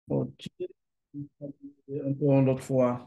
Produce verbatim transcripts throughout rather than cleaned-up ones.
Ok, encore une autre fois.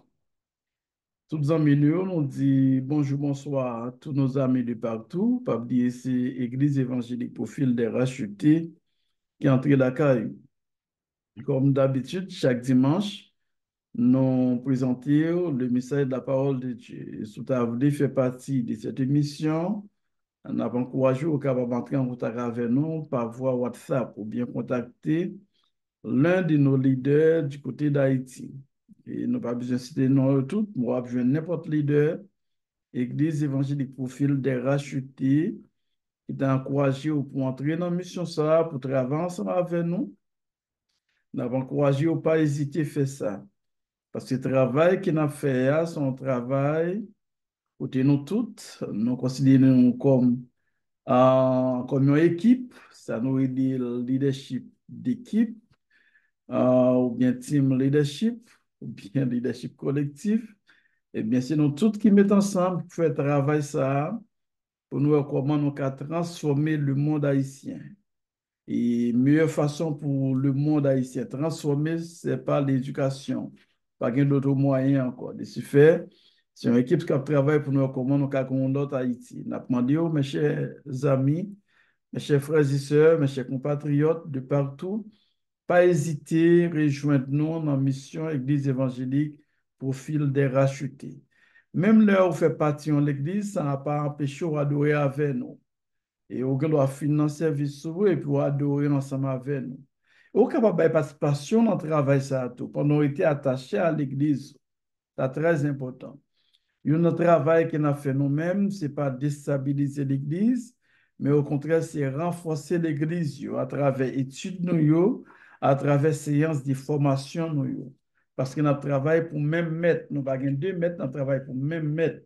Tous les amis, nous, on dit bonjour, bonsoir à tous nos amis de partout. Pas oublier, c'est Église évangélique Profil des Rachetés qui entre la caille. Comme d'habitude, chaque dimanche, nous présentons le message de la parole de Dieu. Et Sous ta voulu fait partie de cette émission. On a encouragé au capable d'entrer en contact avec nous par voie WhatsApp ou bien contacter l'un de nos leaders du côté d'Haïti. Et nous pas besoin de citer non tout, moi, je n'importe leader, Église évangélique profil des rachetés, qui t'a encouragé pour entrer dans la mission ça, pour travailler ensemble avec nous. Nous avons encouragé au pas hésiter à faire ça. Parce que le travail qu'il a fait, c'est un travail pour nous toutes, nous considérons comme, euh, comme une équipe, ça nous dit le leadership d'équipe euh, ou bien team leadership, ou bien leadership collectif, eh bien, c'est nous tous qui mettons ensemble pour faire travail ça, pour nous voir comment nous allons transformer le monde haïtien. Et meilleure façon pour le monde haïtien transformer, c'est par l'éducation. Pas qu'il y ait d'autres moyens encore. De ce fait, c'est une équipe qui travaille pour nous voir comment nous allons conduire Haïti. Nous avons demandé, mes chers amis, mes chers frères et sœurs, mes chers compatriotes de partout, pas hésiter, rejoindre-nous dans la mission Église évangélique Profil des rachetés. Même là où fait partie de l'Église, ça n'a pas empêché d'adorer avec nous. Et on doit financer service sur vous et puis adorer ensemble avec nous. Au capable de participation dans le travail, ça tout. Pendant qu'on était attaché à l'Église, c'est très important. Un travail qu'on a fait nous-mêmes, ce n'est pas déstabiliser l'Église, mais au contraire, c'est renforcer l'Église yo, à travers études nous, yo, à travers séances de formation. Nous, yo. Parce que notre travail pour même maître, nous avons deux maîtres, notre travail pour même maître.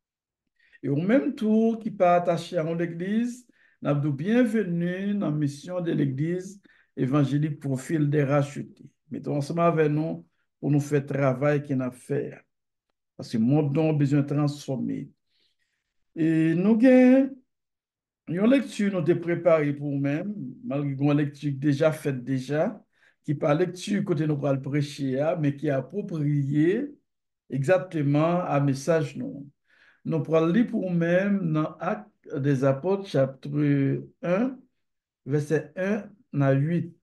Et au même tour qui pas attaché à l'Église, nous avons bienvenue dans la mission de l'Église évangélique Profil des rachetés. Mettons ensemble avec nous pour nous faire le travail qu'on a fait. Parce que le monde a besoin de transformer. Et nous avons une lecture nous avons préparée pour nous-mêmes, malgré une lecture déjà faite déjà, qui par lecture côté nous le prêcher, hein, mais qui est appropriée exactement à message nous. Nous prenons lire pour nous-mêmes dans Actes des Apôtres, chapitre un, verset un à huit.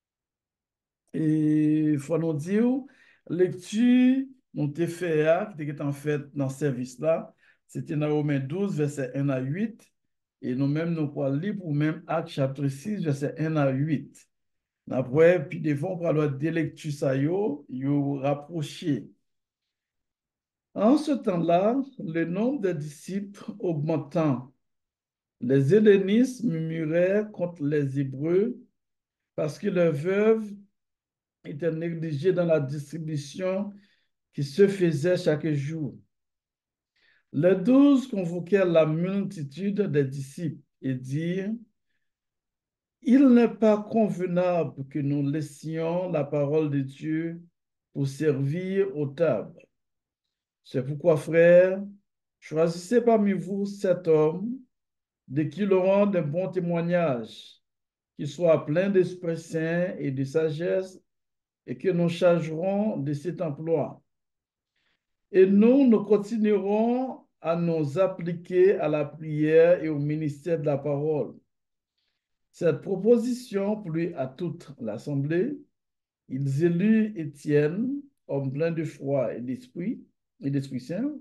Et il faut nous dire, lecture, nous avons fait, hein, qui était en fait dans ce service-là, c'était dans Romains douze, verset un à huit. Et nous-mêmes, nous pourrons lire pour même Acte chapitre six, verset un à huit. Après, puis devant, pour aller des lectures, ça yo, yo rapprocher. En ce temps-là, le nombre de disciples augmentant, les hellénistes murmuraient contre les Hébreux parce que leurs veuves étaient négligées dans la distribution qui se faisait chaque jour. Les douze convoquèrent la multitude des disciples et dirent, il n'est pas convenable que nous laissions la parole de Dieu pour servir aux tables. C'est pourquoi, frères, choisissez parmi vous sept hommes de qui auront de bons témoignages, qui soient pleins d'Esprit Saint et de sagesse, et que nous chargerons de cet emploi. Et nous, nous continuerons à nous appliquer à la prière et au ministère de la parole. Cette proposition plut à toute l'Assemblée. Ils élurent Étienne, homme plein de foi et d'esprit, et d'Esprit Saint,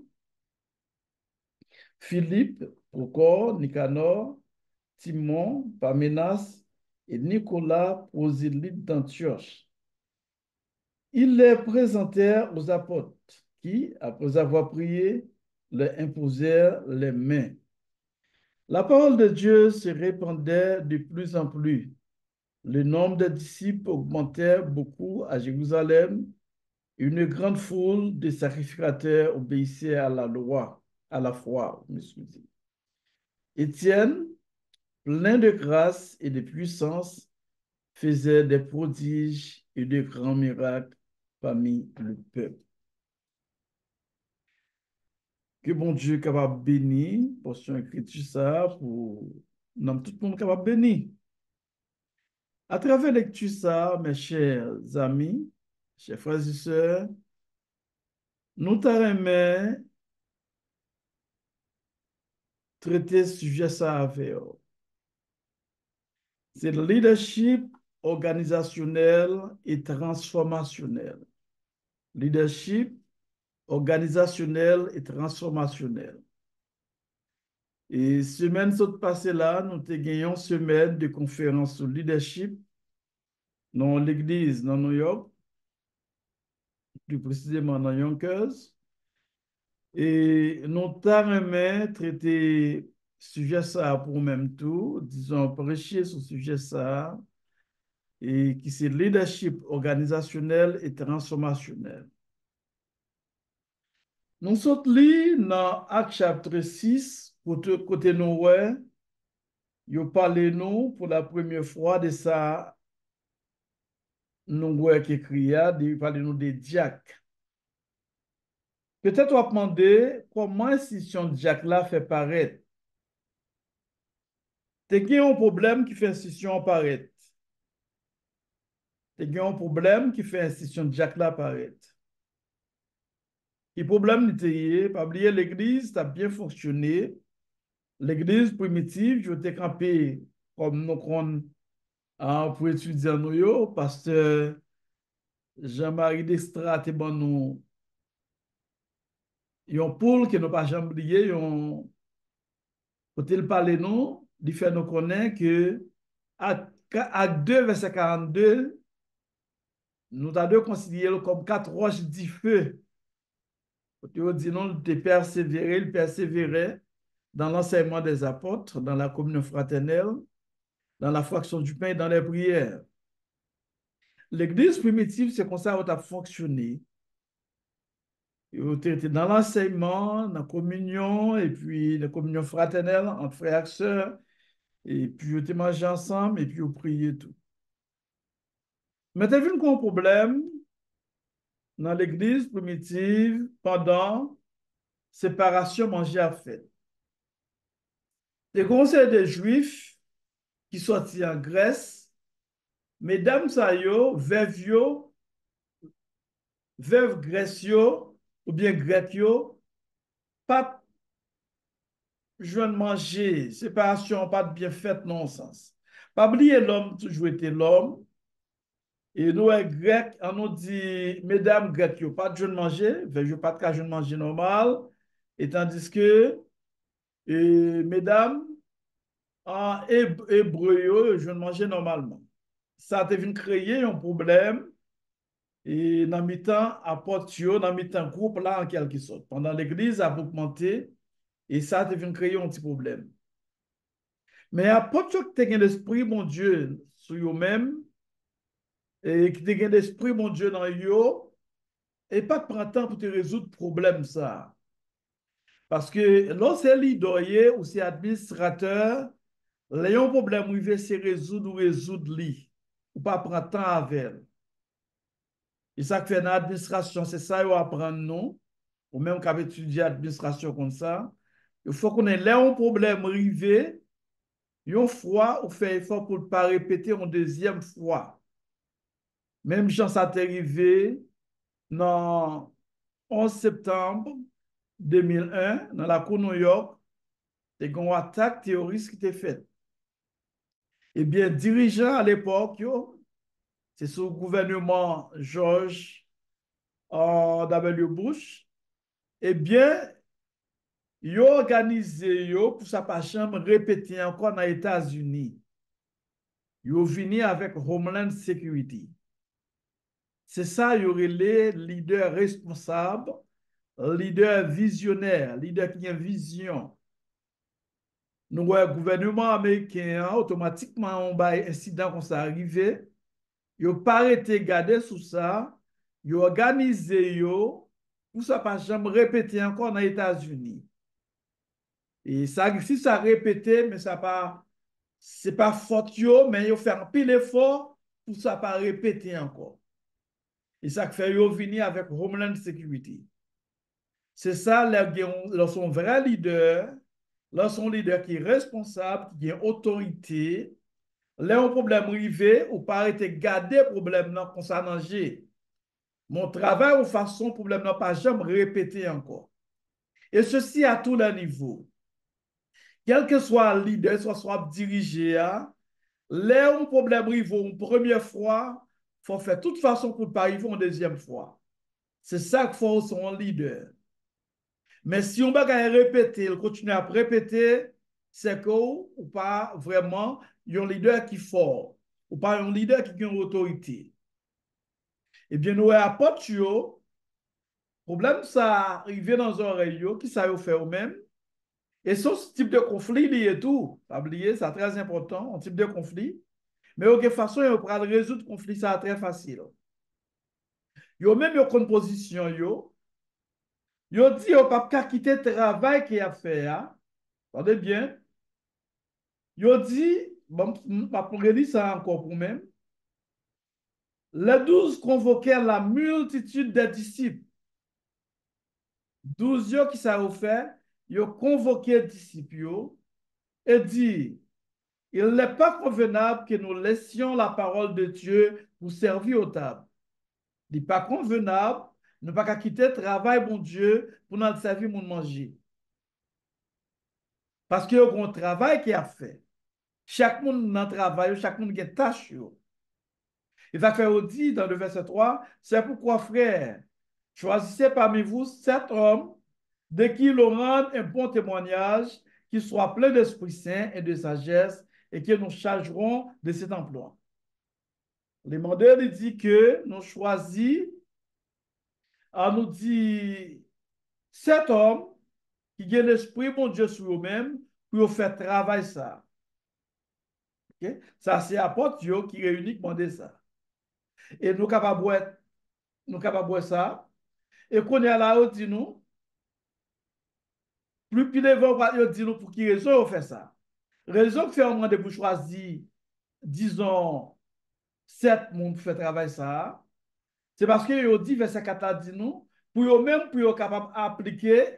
Philippe, Procor, Nicanor, Timon, Parménas et Nicolas, prosélyte d'Antioche. Ils les présentèrent aux apôtres qui, après avoir prié, leur imposèrent les mains. La parole de Dieu se répandait de plus en plus. Le nombre de disciples augmentait beaucoup à Jérusalem. Une grande foule de sacrificateurs obéissait à la loi, à la foi, excusez. Étienne, plein de grâce et de puissance, faisait des prodiges et de grands miracles parmi le peuple. Que bon Dieu capable bénir, portion écriture ça, pour nous tout le monde capable bénir. À travers lecture ça, mes chers amis, chers frères et sœurs, nous t'aimons traiter ce sujet ça avec eux. C'est le leadership organisationnel et transformationnel. Leadership organisationnel et transformationnel. Et semaine saute passée là, nous avons gagné une semaine de conférence sur leadership dans l'église dans New York, plus précisément dans Yonkers. Et nous avons traité sujet ça pour même tout, disons prêcher sur sujet ça, et qui c'est leadership organisationnel et transformationnel. Nous sommes li dans Acte chapitre six, côté, côté nous, ouais, yo parlé nous pour la première fois de ça, nous, ouais, qui écrit, de parler nous des diacres. Peut-être on va demander comment l'institution diacre là fait paraître. T'es qu'il y a un problème qui fait institution apparaître. T'es qu'il y a un problème qui fait institution diacre là apparaître. Le problème n'était pas oublier l'église, ça a bien fonctionné. L'église primitive, je t'ai campé comme nous qu'on a pour étudier en nous, pasteur Jean-Marie Destra, t'es bon nous. Yon poule que nous pas jamais oublié, yon quand il parle nous, il fait nous connaître que à deux verset quarante-deux, nous avons considéré comme quatre roches du feu. Quand dit non, de persévérer, il persévérait dans l'enseignement des apôtres, dans la communion fraternelle, dans la fraction du pain et dans les prières. L'église primitive, c'est comme ça qu'elle a fonctionné. Elle était dans l'enseignement, dans la communion, et puis la communion fraternelle entre frères et sœurs, et puis on était mangé ensemble, et puis on priait tout. Mais tu as vu un problème dans l'église primitive pendant séparation manger à fête. Les conseils des Juifs qui sortis en Grèce, mesdames ça yo, veuve yo, veuve Grèce yo, ou bien grec yo, pas joindre manger, séparation pas de bien faite non sens. Pas oublier l'homme toujours été l'homme. Et nous, les Grecs, on nous dit, mesdames grecques, yo pas de joindre manger, veuve yo pas de cas joindre manger normal, et tandis que, et, mesdames, en hébreu, je ne mangeais normalement. Ça a devenu créer un problème et dans le temps apôtre dans le temps groupe là en quelque sorte. Pendant l'église a augmenté et ça a devenu créer un petit problème. Mais apôtre qui a l'esprit mon Dieu sur eux-mêmes et qui a l'esprit mon Dieu dans eux et pas de prendre temps pour te résoudre le problème ça. Parce que lorsque leader ou c'est administrateur, les problème où c'est résoudre ou résoudre li. Ou pas prendre temps avec elle. Et ça fait dans l'administration, c'est ça qu'on apprend nous, ou même qu'on étudié l'administration comme ça. Il faut qu'on ait là un problème arrivé, une fois, on fait effort pour ne pas répéter une deuxième fois. Même quand ça t'est arrivé, dans onze septembre deux mille un, dans la cour New York, il y a une attaque terroriste qui était faite. Eh bien, dirigeant à l'époque, c'est sous le gouvernement George W. Bush, eh bien, ils ont organisé yo pour ça pas chambre répéter encore dans les États-Unis. Ils ont venu avec Homeland Security. C'est ça, il y aurait les leaders responsables, leaders visionnaires, leaders qui ont une vision. Nous voyons le gouvernement américain, automatiquement, on va incident comme ça arrivé. Ils n'ont pas arrêté de garder sous ça. Ils ont organisé yo pour ça pas jamais répéter encore dans les États-Unis. Et ça, si ça répété, mais ça pas, c'est pas faute yo, mais ils ont fait un pile effort pour ça pas répéter encore. Et ça fait yo venir avec Homeland Security. C'est ça, leur son vrai leader, leur son leader qui est responsable, qui a autorité. Là, un problème arrivé, ou pas arrêter garder problème là concernant G. Mon travail ou façon problème n'a pas jamais répété encore. Et ceci à tous les niveaux. Quel que soit le leader, soit soit dirigé, là où un problème arrive une première fois, il faut faire de toute façon pour ne pas arriver une deuxième fois. C'est ça qu'il faut son leader. Mais si on va répéter, il continue à répéter, c'est qu'on ou pas vraiment un leader qui est fort, ou pas un leader qui a une autorité. Eh bien, nous apportons, le problème, ça arrive dans un oreille, qui ça fait au même. Et ce type de conflit, il y a tout. Pas oublier, c'est très important, un type de conflit. Mais de quelle façon, on peut résoudre le conflit, ça très facile. Yo même yo une position yo, yo dit yo pas quitter le travail qu'il a fait. Hein? Attendez bien. Yo dit, bon, pas pour dire ça encore pour même. Les douze convoquèrent la multitude des disciples. Douze yo qui ça a fait, yo convoqué les disciples yo, et dit, il n'est pas convenable que nous laissions la parole de Dieu pour servir aux tables. Il n'est pas convenable, ne pas quitter le travail, mon Dieu, pour nous servir, mon manger. Parce qu'il y a un travail qui a fait. Chaque monde dans le travail, chaque monde a une tâche. Il va faire dit dans le verset trois, c'est pourquoi, frère, choisissez parmi vous sept hommes de qui l'on rende un bon témoignage, qui soient pleins d'Esprit Saint et de sagesse, et que nous chargerons de cet emploi. Le mandeur dit que nous choisissons, à nous dit, sept hommes qui ont l'Esprit, mon Dieu, sur eux-mêmes, pour faire travail ça. Okay? Ça, c'est apôtre qui réunit demandé ça. Et nous capables de nous capables ça. Et qu'on est là, on dit nous, plus pile on dit nous pour qui raison on fait ça. Raison que fait un de pour choisir, disons, sept monde pour faire travail ça. C'est parce que yo dit verset quatre dit nous, pour eux même pour eux capable d'appliquer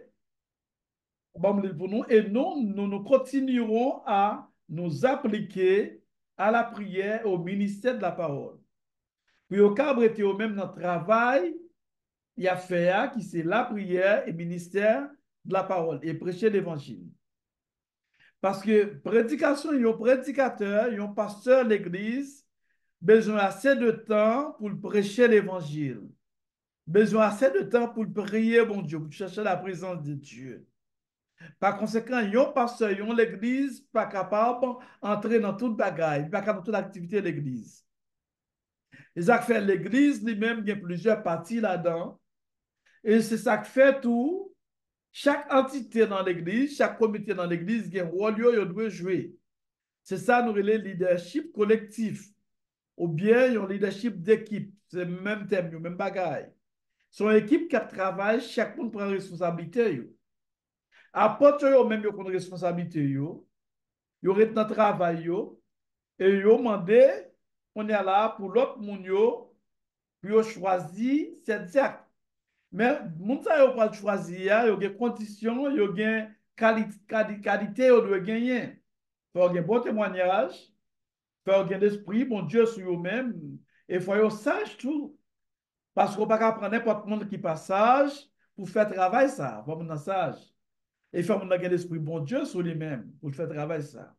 bon pour nous et nous nous nous continuerons à nous appliquer à la prière au ministère de la parole. Puis au cas où même dans le travail, il y a fait qui c'est la prière et ministère de la parole et prêcher l'évangile. Parce que prédication, il y a un prédicateur, il y a un pasteur de l'église, besoin assez de temps pour prêcher l'évangile. Besoin assez de temps pour prier, bon Dieu, pour chercher la présence de Dieu. Par conséquent, il y a un pasteur, il y a l'église, pas capable d'entrer dans toute bagaille, pas capable dans toute activité de l'église. Et ça fait l'église lui-même, il y a plusieurs parties là-dedans. Et c'est ça qui fait tout. Chaque entité dans l'église, chaque comité dans l'église, il y a un rôle qu'il doit jouer. C'est ça, nous relève leadership collectif. Ou bien, un leadership d'équipe. C'est le même thème, le même bagaille. Son équipe qui travaille, chaque monde prend responsabilité. Apporte yo même yo prend responsabilité yo. Yo ret dans travail yo et yo mandé on est là pour l'autre monde yo puis yo choisi cette diacre. Mais moun sa yo pas choisir, yo gen condition, yo gen qualité qualité yo doit gagner. Faut gen bon témoignage, faut gen l'esprit bon Dieu sur eux même et faut yo sage tout. Parce qu'on pas prendre n'importe monde qui passage pour faire travail ça, faut mon sage. Et faut mon gen l'esprit bon Dieu sur lui-même pour faire travail ça.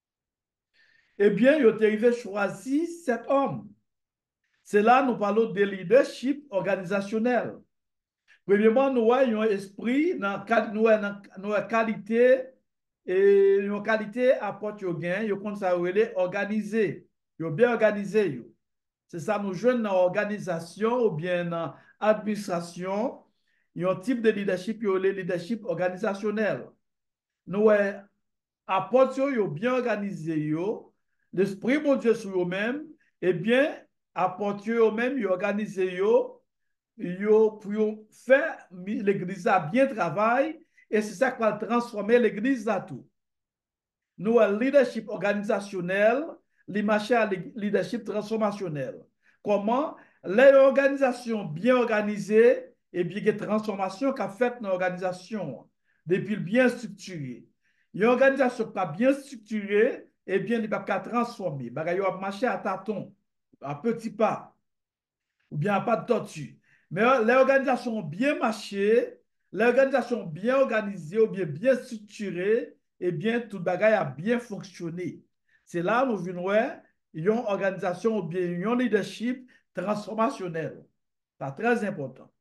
Eh bien, il est arrivé choisi cet homme. C'est là nous parlons de leadership organisationnel. Premièrement, nous avons un esprit, nous avons une qualité, et une qualité apporte au gain, nous avons ça organisé, nous bien organisé. C'est ça, nous jouons dans l'organisation ou bien dans l'administration, il y a un type de leadership, le leadership organisationnel. Nous apporte yo bien organisé, l'esprit de Dieu sur eux-mêmes, et bien apporte eux-mêmes, yo organisé yo, yo pour faire l'église à bien travail et c'est ça qui va transformer l'église à tout. Nous avons leadership organisationnel, les marchés à leadership transformationnel. Comment l'organisation bien organisée et bien que transformation qu'a fait dans l'organisation depuis bien structurée. Une organisation pas bien structurée et bien il ne peut pas transformer. Il va marcher à tâtons, à petits pas ou bien à pas de tortue. Mais euh, les organisations bien marchées, les organisations bien organisées ou bien bien structurées, eh bien, tout le bagage a bien fonctionné. C'est là où nous venons voir une organisation ou bien un leadership transformationnel. C'est très important.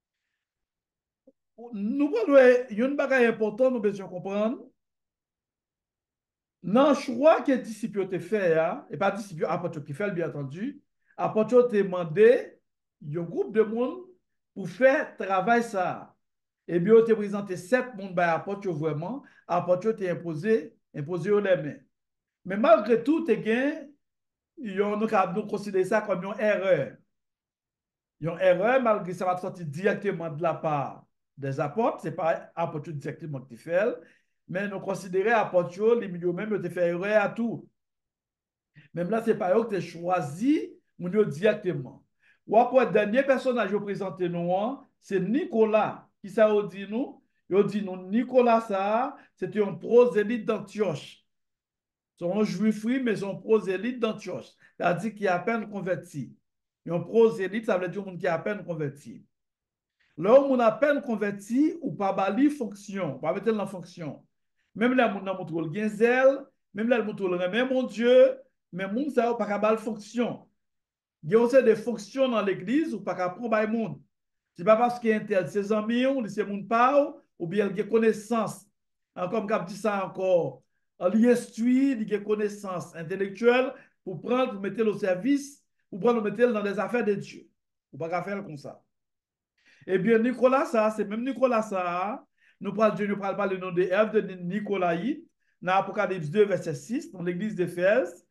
Nous prenons un bagage important, nous devons comprendre. Dans le choix que disciple te fait, hein, et pas disciple, apôtre qui fait, bien entendu, apôtre te demandé un groupe de monde pour faire travail ça. Et bien, on te présenté sept monde par apôtre vraiment, apôtre te imposé, imposé les mains. Mais malgré tout, te gain, nous nous considérer ça comme une erreur. Une erreur, malgré ça va sortir directement de la part des apôtres, ce n'est pas apôtre directement qui fait, mais nous considérons apôtre, les milieux même, te fait erreur à tout. Même là, ce n'est pas eux qui ont choisi directement. Ou après, le dernier personnage que présenté nous, c'est Nicolas. Qui ça dit nous? Il dit nous, Nicolas, ça, c'était un prosélyte d'Antioche. C'est un juif, oui, mais c'est un prosélyte d'Antioche. C'est-à-dire qu'il est à peine converti. Un prosélyte, ça veut dire un qui est à peine converti. Là où on a à peine converti, ou pas bali fonction, pas mettre en fonction. Même là, on a montré le gain même là, on montre le remet mon Dieu, mais moun ça pas capable fonction. Il y a aussi des fonctions dans l'église ou pas capable prendre monde. C'est pas parce qu'il y a tel ses amis ou c'est moun pas ou bien il y a connaissance. Comme comme dit ça encore, il instruit, il y a connaissance intellectuelle pour prendre pour mettre au service ou prendre mettre dans les affaires de Dieu. Ou pas faire comme ça. Eh bien, Nicolas, ça, c'est même Nicolas, ça, nous parlons Dieu, nous parlons pas le nom de Ève de Nicolaï, dans Apocalypse deux, verset six, dans l'église d'Éphèse.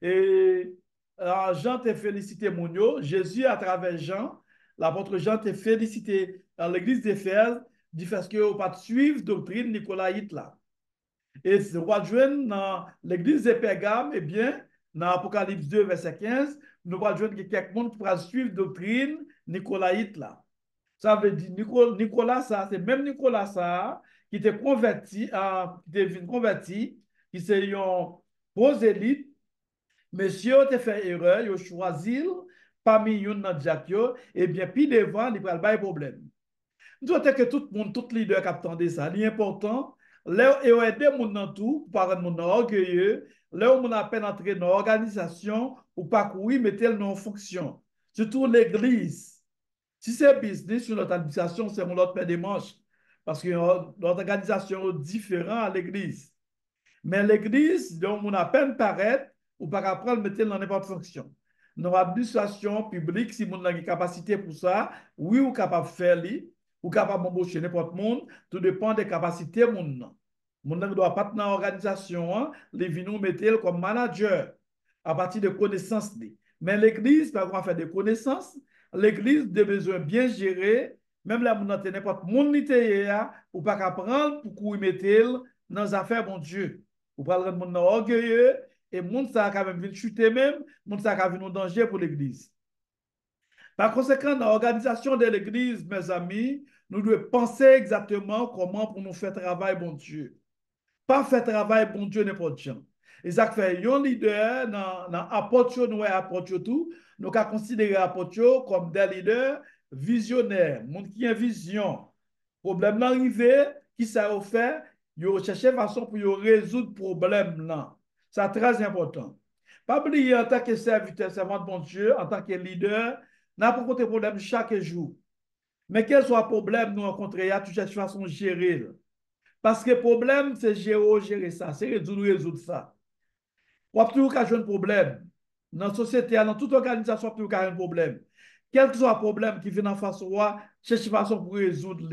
Et euh, Jean t'a félicité, Mounio. Jésus, à travers Jean, l'apôtre Jean t'a félicité dans l'église d'Éphèse, dit parce que vous pas suivre doctrine nicolaïte là. Et si vous joindre dans l'église de Pergame, eh bien, dans Apocalypse deux, verset quinze, nous allons joindre quelqu'un qui va suivre doctrine nicolaïte là. Ça veut dire Nicolas, ça, c'est même Nicolas, ça, qui était converti, euh, qui était converti, qui c'est un prosélyte. Monsieur a fait erreur, il a choisi parmi eux dans Jack, et bien, puis devant, il n'y a pas de problème. Nous devons que tout le monde, tout leader qui attendait ça, l'important, là, il y a des gens dans tout, pour pas rendre orgueilleux, là où on a peine entrer dans l'organisation, ou pas courir, mettre en fonction. Surtout l'église. Si c'est business sur notre administration, c'est mon autre paire de manches. Parce que notre organisation est différente à l'église. Mais l'église, dont on a peine paraître, ou par après le mettre dans n'importe fonction. Dans l'administration publique, si on a une capacité pour ça, oui, ou capable de faire, ou capable d'embaucher n'importe monde, tout dépend des capacités de monde. Mon ne doit pas être dans l'organisation, les venons mettre comme manager à partir de connaissances. Mais l'église, par contre, faire des connaissances, l'église a besoin bien gérer, même là, on n'a n'importe monde ou pas qu'à prendre pour qu'on mette dans les affaires, mon Dieu. Ou pas le monde orgueilleux, et monde ça a quand même venir chuter même, monde ça a venir en danger pour l'église. Par conséquent, dans l'organisation de l'église, mes amis, nous devons penser exactement comment pour nous faire travail, bon Dieu. Pas faire travail, bon Dieu, n'importe quoi. Et ça fait un leader dans l'apôtre, nous apôtre tout, nous avons considéré apôtre comme des leaders visionnaires, monde qui a vision. Problème l'arrivée, qui ça a fait, il a cherché façon pour résoudre le problème là. C'est très important. Pas oublier en tant que serviteur, servant de bon Dieu, en tant que leader, n'a pas de problème chaque jour. Mais quel soit le problème nous rencontrons, il y a toujours une façon de gérer. Parce que le problème, c'est gérer, gérer ça, c'est résoudre, résoudre ça. On a toujours un problème. Dans la société, dans toute organisation, on a toujours un problème. Quel que soit le problème qui vient en face de soi, cherche une façon pour résoudre.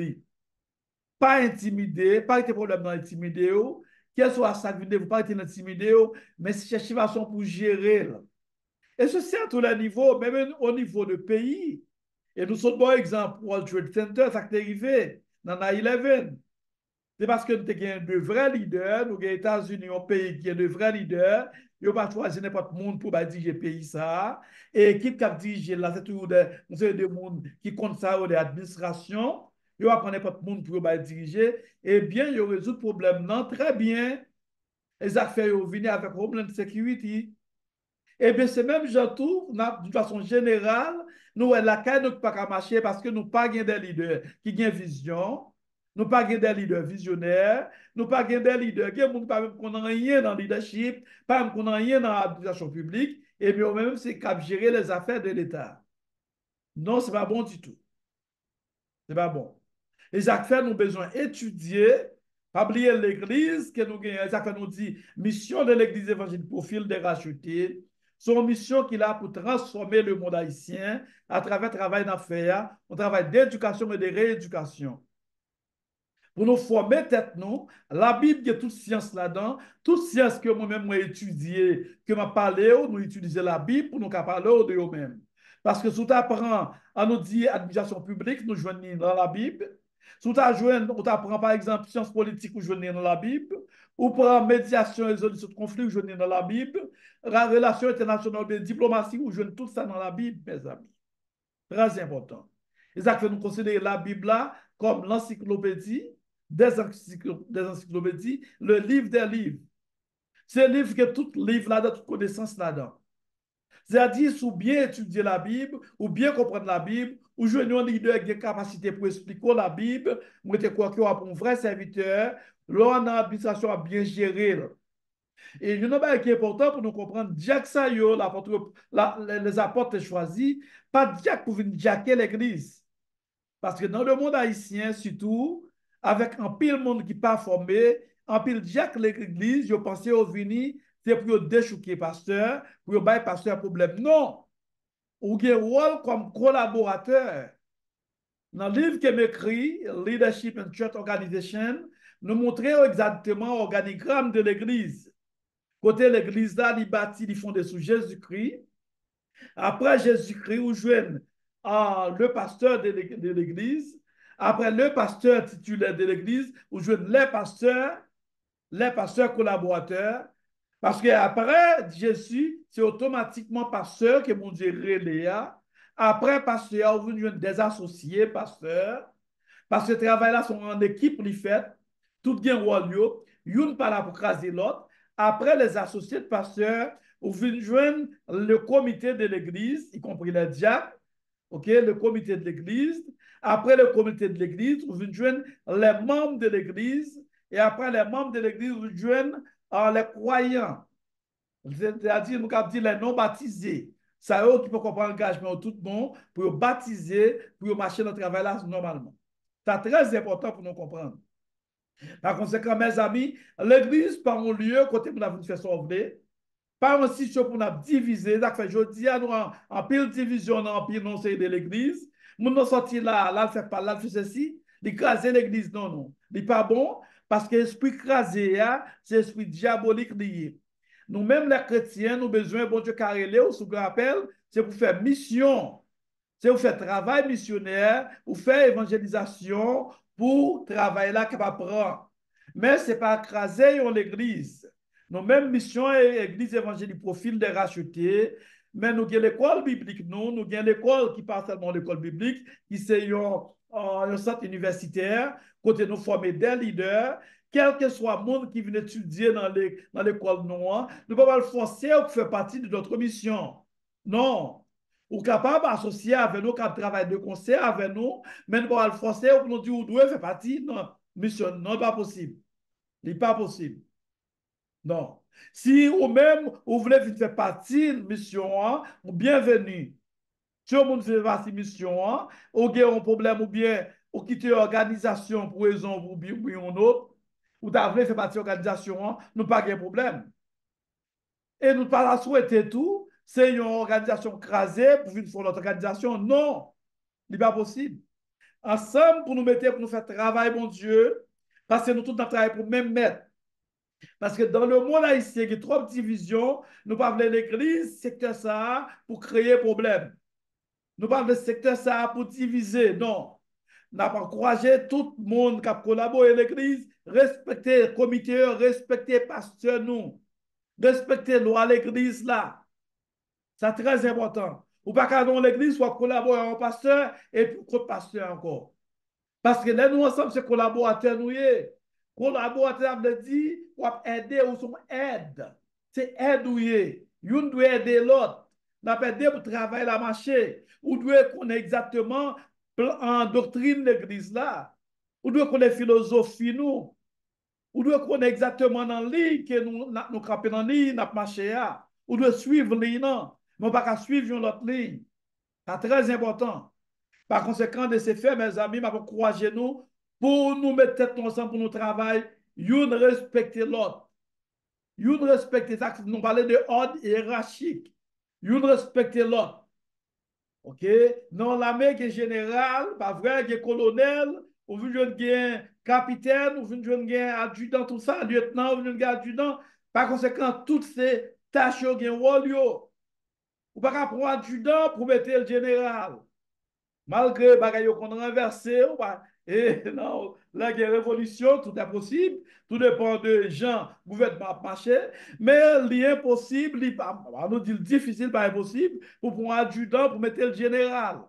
Pas intimider, pas de problème dans intimider. Quel soit ça qui vient, pas être intimidé, mais chercher une façon pour gérer. Et ceci à tous les niveaux, même au niveau de pays. Et nous sommes bon exemple, World Trade Center, ça qui est arrivé dans nine eleven. C'est parce que nous avons de vrais leaders, nous avons les États-Unis, un pays qui est de vrais leaders, ils n'ont pas choisi n'importe qui pour diriger le pays ça. Et l'équipe qui a dirigé là, c'est toujours des de monde qui compte ça, de l'administration. Ils vont prendre n'importe qui pour diriger. Et bien, ils résout le problème non très bien. Les affaires, ils viennent avec un problème de sécurité. Eh bien, c'est même tout, d'une façon générale, nous, la caille ne peut pas marcher parce que nous pas des leaders qui ont vision, nous pas des leaders visionnaires, nous pas des leaders qui n'ont rien dans le leadership, pas qu'on rien dans l'administration publique, et bien, même, c'est cap gérer les affaires de l'État. Non, ce n'est pas bon du tout. Ce n'est pas bon. Les affaires, nous avons besoin d'étudier, pas oublier l'Église, que nous les affaires nous dit, mission de l'Église évangélique profil des rachetés, son mission qu'il a pour transformer le monde haïtien à travers le travail d'affaires, un travail d'éducation et de rééducation. Pour nous former tête nous, la Bible, il y a toute science là-dedans, toute science que moi-même j'ai étudié, que m'a parlé, nous utilisons la Bible pour nous parler de nous-mêmes. Parce que si tu apprends à nous dire administration publique, nous joignons dans la Bible. Si tu apprends par exemple sciences politiques, nous joignons dans la Bible. Ou pour médiation et résolution de conflits, nous joignons dans la Bible. La relation internationale de diplomatie, nous joignons tout ça dans la Bible, mes amis. Très important. Et ça fait nous considérer la Bible là comme l'encyclopédie des, encycl des encyclopédies, le livre des livres. C'est un livre que tout livre là-dedans, toute connaissance là-dedans. C'est-à-dire, si vous bien étudier la Bible, ou bien comprendre la Bible, ou jouer un leader avec des capacités pour expliquer la Bible, vous mettez quoi que pour un vrai serviteur, là, l'administration a bien géré. Et il y a un chose qui est important pour nous comprendre, Jack Sayo, les apôtres choisis, pas Jack pour venir jacker l'église. Parce que dans le monde haïtien, surtout, avec un pile monde qui n'est pas formé, un pile Jack l'église, je pensais au vini, c'est pour déchouquer pasteur, pour bailler pasteur problème. Non! Ou avez un rôle comme collaborateur. Dans le livre que m'écrit, Leadership and Church Organization, nous montrons exactement l'organigramme de l'église. Côté l'église là, ils bâtit, ils font des sous Jésus-Christ. Après Jésus-Christ, où joignent ah, le pasteur de l'église. Après le pasteur titulaire de l'église, où joignent les pasteurs, les pasteurs collaborateurs. Parce qu'après Jésus, c'est automatiquement pasteur que mon Dieu reléa. Après pasteur, vous joignent des associés pasteurs. Parce que ce travail-là sont en équipe, les fait. Tout bien rôle, une pas là pour craser l'autre. Après les associés de pasteurs, vous joignent le comité de l'église, y compris les diacres, ok, le comité de l'église. Après le comité de l'église, vous joignent les membres de l'église. Et après les membres de l'église, vous joignent uh, les croyants. C'est-à-dire, nous avons dit les non baptisés. Ça eux qui peuvent comprendre l'engagement de tout le monde pour baptiser, pour marcher dans le travail là normalement. C'est très important pour nous comprendre. Par conséquent, mes amis, l'église, par un lieu, côté pour nous faire sauver, par un site pour nous diviser, ça fait, je dis à nous, en, en pile division, en pile non, c'est de l'église, nous nous sortir là, là, fait pas, là, fait ceci, d'écraser l'église, non, non. n'est pas bon, parce que l'esprit crasé, c'est l'esprit diabolique lié. Nous-mêmes, les chrétiens, nous avons besoin, bon Dieu, carré, ou ce qu'on appelle, c'est pour faire mission. C'est pour faire travail missionnaire, pour faire évangélisation, pour travailler là qu'il va prendre. Mais ce n'est pas écraser l'église. Nos mêmes missions et l'église évangélique profil des rachetés, mais nous avons l'école biblique, nous, nous avons l'école qui part seulement l'école biblique, qui c'est un centre universitaire, côté nous former des leaders, quel que soit le monde qui vient étudier dans l'école noire, nous ne pouvons pas le forcer ou faire partie de notre mission. Non. Ou capable d'associer avec nous, quand travail de concert avec nous, mais nous pouvons le forcer ou nous dire où doit faire partie. Non, mission, non, pas possible. Il n'est pas possible. Non. Si ou même vous voulez faire partie de mission, bienvenue. Si vous voulez faire partie de mission, ou avez un problème ou bien ou quitter l'organisation pour raison ou bien une autre, ou vous voulez faire partie de l'organisation, nous pas de problème. Et nous pas la souhaiter tout, c'est une organisation crasée pour une fois notre organisation. Non, ce n'est pas possible. Ensemble, pour nous mettre, pour nous faire travail, mon Dieu, parce que nous tous notre travail pour même mettre. Parce que dans le monde haïtien, il y a trop de divisions. Nous parlons de l'église, secteur ça, pour créer problème. Nous parlons de secteur ça pour diviser. Non. Nous avons encouragé tout le monde qui a collaboré avec l'église, respecter le comité, respecter le pasteur, nous. Respecter la loi à l'église là. C'est très important. Ou pas qu'à dans l'église, soit collaborer avec un pasteur et puis contre pasteur encore. Parce que là, nous ensemble, c'est collaborateurs, nous y est. Collaborateur veut dire, on aider ou son aide. C'est aide ou y est. Yon doit aider l'autre. N'a pas aidé pour travailler la marché. Ou doit connaître exactement en doctrine de l'église là. Ou doit connaître philosophie nous. Ou doit connaître exactement dans ligne que nous nous camper dans ligne, n'a marché là. Ou doit suivre ligne non. Mais pas qu'à suivre l'autre ligne. C'est très important. Par conséquent, de ces faits, mes amis, je vais encourager nous pour nous mettre tête ensemble pour nous travailler, nous respecter l'autre. Nous respecter ça, nous parlons de ordre hiérarchique. Nous respecter l'autre. OK? Dans l'armée qui est général, pas vrai, qui est colonel, ou vous avez un capitaine, ou vous avez un adjudant, tout ça, lieutenant, ou vous avez un adjudant. Par conséquent, toutes ces tâches ont un rôle. Ou pas prendre un adjudant pour mettre le général. Malgré bagaille qu'on renversé, et non, la guerre révolution, tout est possible, tout dépend de gens, gouvernement marché, mais l'impossible, on nous dit difficile, pas impossible, pour prendre un adjudant, pour mettre le général.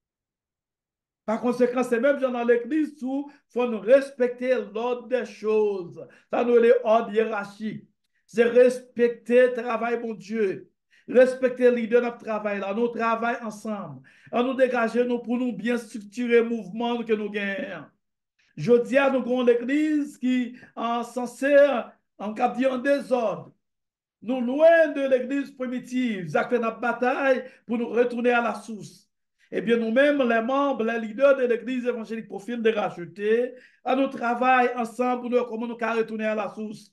Par conséquent, c'est même dans l'église où il faut nous respecter l'ordre des choses. Ça nous est l'ordre hiérarchique. C'est respecter le travail, mon Dieu. Respecter les leader de notre travail, là. Nous travaillons ensemble. On nous dégager nous pour nous bien structurer le mouvement que nous gagnons. Je dis à nous avons l'église qui est censée en cap en désordre. Nous loin de l'église primitive, ça fait notre bataille pour nous retourner à la source. Eh bien, nous-mêmes, les membres, les leaders de l'église évangélique Profil de racheter, à nous travailler ensemble pour nous, comment nous retourner à la source.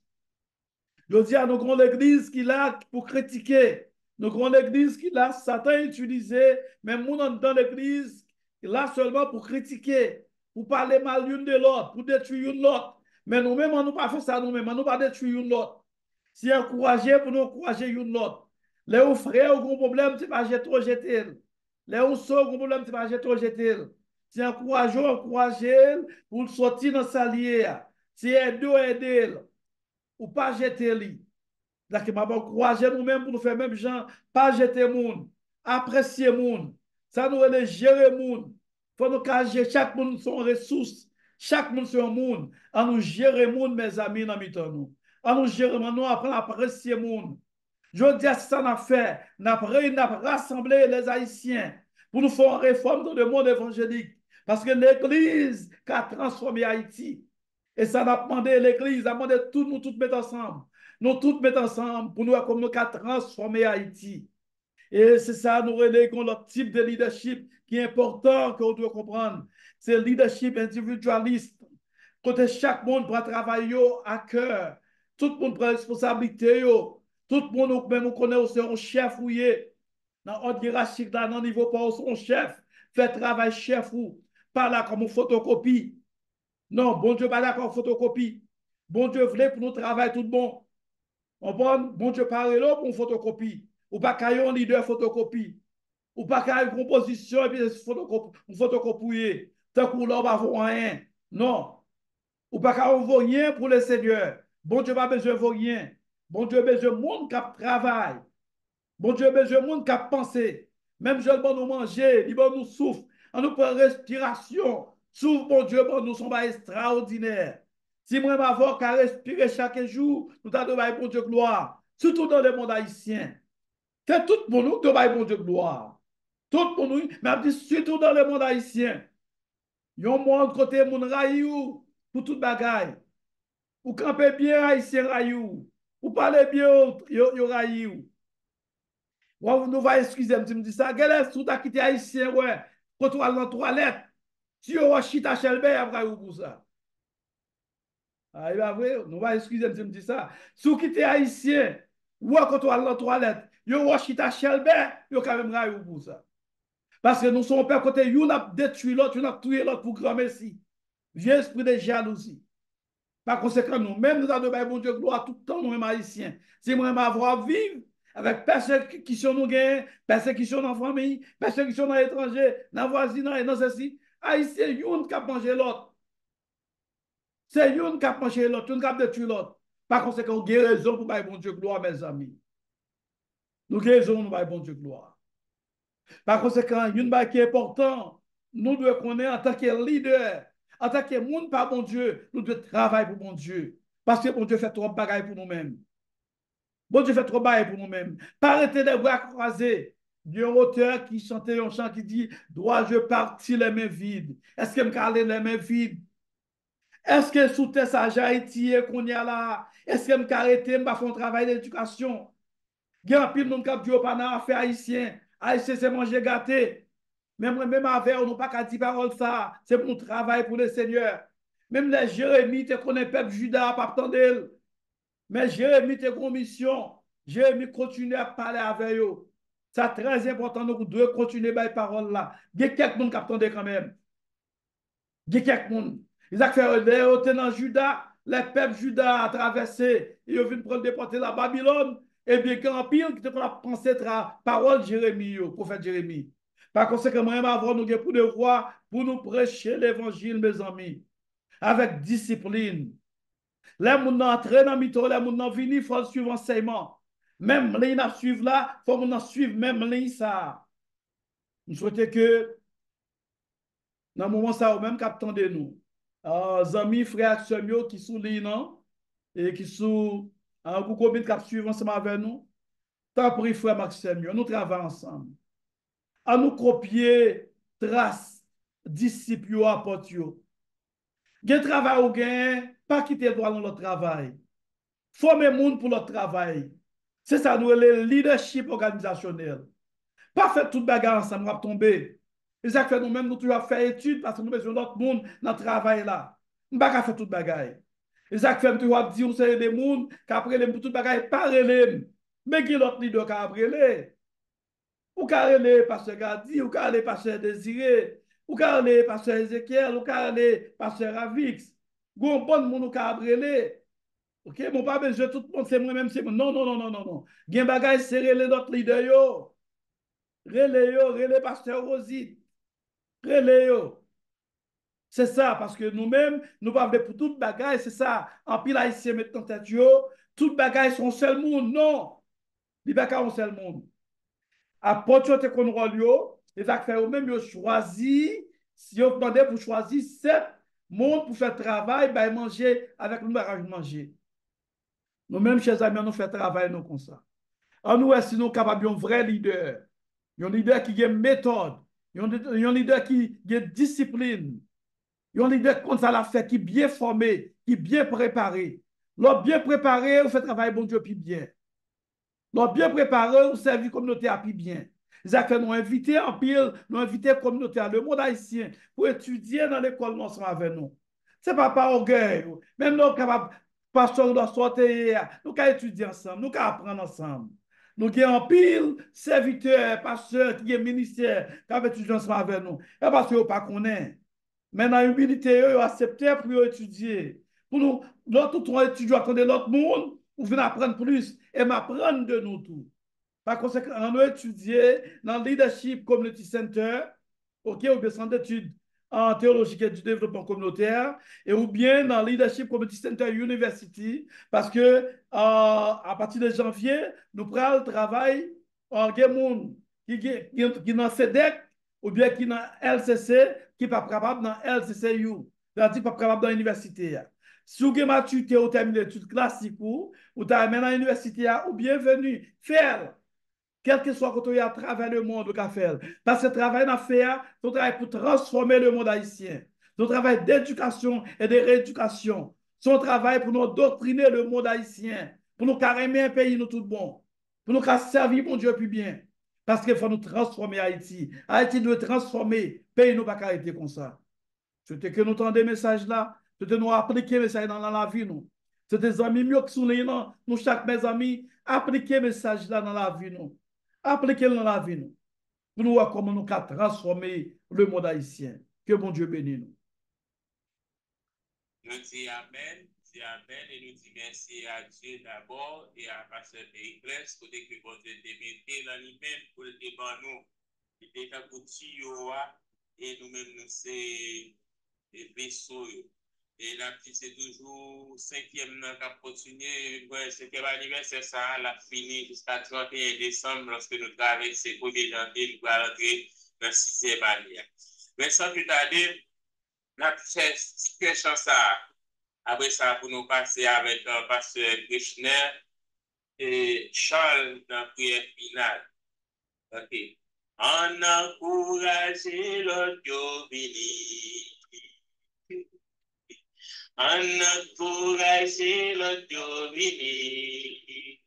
Je dis à nos grandes églises qui là pour critiquer, nos grandes églises qui là, Satan utilisé, même nous dans l'église, là seulement pour critiquer, pour parler mal l'une de l'autre, pour détruire l'autre. Mais nous-mêmes, on nous pas fait ça nous-mêmes, on nous pas détruire l'autre. Si encourager pour nous encourager l'autre. Les frères ont un problème, tu vas jeter jeter. Les soeurs ont un problème, tu vas jeter jeter. Si encourager, encourager pour sortir dans sa lière. Si aider, aider ou pas jeter lui. Donc, m'a encourager nous-mêmes pour nous faire même gens, pas jeter monde, apprécier monde. Ça nous est gérer monde. Faut nous cacher chaque monde son ressource, chaque monde son monde. À nous gérer monde mes amis dans mitan nous. À nous gérer nous apprendre à apprécier monde. Je dis à ça n'a fait, n'a rassemblé les Haïtiens pour nous faire une réforme dans le monde évangélique parce que l'église qui a transformé Haïti. Et ça n'a demandé l'église, a demandé tout nous tous mettre ensemble. Nous tous mettre ensemble pour nous comme nous transformer Haïti. Et c'est ça, nous reléguons le type de leadership qui est important qu'on doit comprendre. C'est le leadership individualiste. Côté chaque monde prend travail à cœur. Tout le monde prend responsabilité. Tout le monde, même, on connaît aussi un chef ou dans l'ordre hiérarchique, dans le niveau pas son chef. Fait travail chef ou pas là comme une photocopie. Non, bon Dieu, pas là comme photocopie. Bon Dieu voulait pour nous travailler tout bon. On prend, bon Dieu, parle là pour une photocopie. Ou pas qu'il y ait un leader photocopie. Ou pas qu'il y ait une composition et puis une photocopie. Tant qu'on n'a pas rien. Non. Ou pas qu'il y ait rien pour le Seigneur. Bon Dieu, pas besoin de rien. Bon Dieu, besoin de monde qui travaille. Bon Dieu, besoin de monde qui pense. Même je bon nous manger, il bon nous souffle. On nous prend respiration. Souffle, bon Dieu, bon nous sommes extraordinaires. Si moi, ma voix, qu'à respirer chaque jour, nous t'avons bon Dieu gloire. Surtout dans le monde haïtien. C'est tout pour nous que nous bon Dieu gloire. Tout pour nous, mais surtout dans le monde haïtien. Yon monde côté mon raïou pour toute bagaille. Ou camper bien haïtien raïou. Ou parler bien yo raïou. Ou nous va excuser, tu me dis ça. Quel est tout à quitter haïtien ouais. Quand tu vas dans la toilette, si tu vas chita chelbe après ou pour ça. Ah, il va vrai, nous va excuser, tu me dis ça. Si tu quitter haïtien, ou quand tu vas dans la toilette, yo va chita chelbe, yo quand même raïou pour ça. Parce que nous sommes pas côté, nous avons détruit l'autre, nous avons tué l'autre pour grand merci. Vieux esprit de jalousie. Par conséquent, nous-mêmes, nous avons bon Dieu gloire tout le temps, nous-mêmes haïtiens. Si nous aimons avoir vivre avec personne qui sont nous gagnent, personne qui sont dans la famille, personne qui sont dans l'étranger, dans le voisinage, dans ceci, haïtien, yon qui a mangé l'autre. C'est yon qui a mangé l'autre, yon qui a détruit l'autre. Par conséquent, nous avons raison pour bon Dieu gloire, mes amis. Nous avons raison pour bon Dieu gloire. Par conséquent, une chose qui est importante, nous devons connaître en tant que leader, en tant que monde par bon Dieu, nous devons travailler pour bon Dieu. Parce que bon Dieu fait trop de bagailles pour nous-mêmes. Bon Dieu fait trop bail pour nous-mêmes. Pas arrêter les bras croisés. Il y a un auteur qui chantait un chant qui dit, dois-je partir les mains vides? Est-ce que me caler les mains vides? Est-ce que sous tes sages Haïti qu'on y a là? Est-ce que me arrêter, me faire un travail d'éducation? Il y a un pile de cap du pas affaire haïtien. Haïtien, c'est manger gâté. Même, même avec, on n'a pas qu'à dire parole ça. C'est pour nous travailler pour le Seigneur. Même les Jérémie, tu connais le peuple Judas, pas attendre. Mais Jérémie, tu une mission. Jérémie continue à parler avec eux. C'est très important, nous devons continuer par parole là. Il y a quelqu'un qui attendait quand même. Il y a quelqu'un. Ils ont fait des dans Judas, les peuples Judas a traversé, ils ont vu prendre déporter la Babylone. Et bien, quand pile, qui te pensé la parole de Jérémie, le prophète Jérémie. Par conséquent, moi, avant, nous avons pour devoir pour nous prêcher l'évangile, mes amis, avec discipline. Les gens entrent dans le mytho, les gens viennent, il faut suivre l'enseignement. Même les gens suivent là, il faut suivre même les ça. Nous souhaitons que, dans le moment ça, même captant de nous, euh, amis, frères, sœurs qui sont là, et qui sont en beaucoup de cap suivre ensemble avec nous. Tant pis, frère Maxime, nous travaillons ensemble. À nous copier, trace, disciples, apôtres. Gen travail ou gen, pas quitter le droit dans le travail. Former monde pour le travail. C'est ça, nous, le leadership organisationnel. Pas faire toute bagarre ensemble, on va tomber. Et ça fait nous-mêmes, nous toujours faire études parce que nous besoin d'autres monde dans le travail là. On ne va pas faire toute bagarre. Et ça fait nous toujours dire, c'est des gens qui après les toute bagarre, pas relève. Mais qui l'autre leader qui après les. Ou qui les pasteur Gadi, ou qui les pasteur Désiré, ou qui les pasteur Ézéchiel, ou qui les pasteur Ravix. Gon bon monde qui après les. OK, mon pas besoin tout le monde c'est moi-même c'est moi. Non non non non non non. Gen bagay c'est relé notre leader yo. Relé yo, relé pasteur Rosit. Relé yo. C'est ça parce que nous-mêmes nous pas pour toute bagay, c'est ça. En pile haïtien maintenant tête yo, toute bagay son seul monde. Non. Li pas un seul monde. Apôtre te kon rôle yo, les affaires eux même yo choisi si yo demandé pour choisir sept monde pour faire travail, ben manger avec nous bagage manger. Nous-mêmes, chers amis, nous faisons travail nous comme ça. En nous, si nous sommes capables d'un vrai leader, un leader qui a une méthode, un leader qui a une discipline, un leader comme ça l'a fait, qui est bien formé, qui est bien préparé. L'autre bien préparé, on fait travail bon Dieu puis bien. L'autre bien préparé, on servi la communauté à puis bien. C'est-à-dire que nous invité en pile, nous invité la communauté, le monde haïtien, pour étudier dans l'école ensemble avec nous. Ce n'est pas par orgueil. Même nous sommes capables, pasteur doit sortir, nous allons étudier ensemble, nous allons apprendre ensemble. Nous avons en pile serviteurs, pasteurs, qui est ministère, qui ont étudié ensemble avec nous. Et parce que nous ne connaissons pas. Mais dans l'humilité, ils ont accepté pour étudier. Pour nous, l'autre, tout étudier, attendre l'autre monde, pour venir apprendre plus et m'apprendre de nous tous. Par conséquent, on a étudié dans le Leadership Community Center, OK, ou bien centre d'études en théologie et du développement communautaire, et ou bien dans le Leadership Community Center University, parce que euh, à partir de janvier, nous prenons le travail en monde qui qui dans C E D E C ou bien qui dans L C C, qui n'est pas capable dans L C C U, c'est-à-dire pas capable dans l'université. Si vous avez maturité ou terminé l'étude classique ou vous avez dans l'université, ou bienvenue, faire quel que soit quand on à travers le monde qu'a fait. Parce que le travail dans faire, c'est un travail pour transformer le monde haïtien. C'est un travail d'éducation et de rééducation. C'est un travail pour nous doctriner le monde haïtien, pour nous carrément un pays nous tout bon, pour nous servir mon Dieu plus bien. Parce qu'il faut nous transformer Haïti. Haïti doit transformer, pays nous pas arrêter comme ça. C'était que nous entendons des messages là, c'était nous appliquer les messages dans la vie nous. C'est des amis mieux qui sont là, nous chaque mes amis, appliquer les messages là dans la vie nous. Appliquez-le dans la vie, nous. Pour nous voir comment nous pouvons transformer le monde haïtien. Que bon Dieu bénisse nous. Nous disons Amen, disons Amen et nous disons merci à Dieu d'abord et à Pasteur Périclès pour que bon Dieu te mette dans lui-même pour le débat nous. Il était un petit et nous-mêmes nous c'est des vaisseaux. Et la petite c'est toujours cinquième an qui a continué. Cinquième anniversaire, ça l'a fini jusqu'à trente et un décembre lorsque nous traversons le premier janvier, nous allons rentrer dans la sixième année. Mais sans plus tarder, la fait chance ça. Après ça, pour nous passer avec un pasteur Krishner et Charles dans la prière finale. Ok. On encourage l'autre béni. On encourage l'autre béni.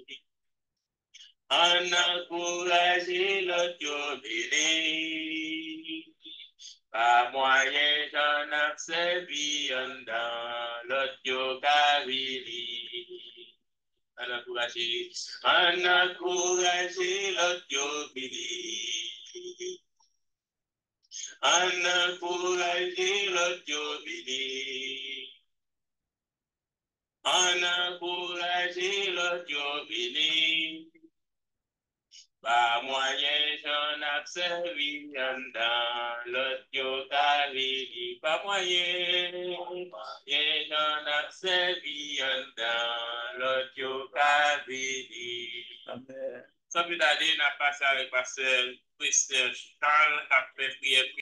On encourage l'autre béni. Pas moyen j'en ai servi dans l'autre cabini. On encourage, on encourage l'autre béni. On encourage l'autre béni. On encourage l'autre béni. Pas moyen j'en ai servi dans l'autre cabini. Pas moyen, moyen j'en ai servi dans l'autre cabini. Amen. Sans plus tarder, on a passé avec Pasteur Christian Charles qui a fait prière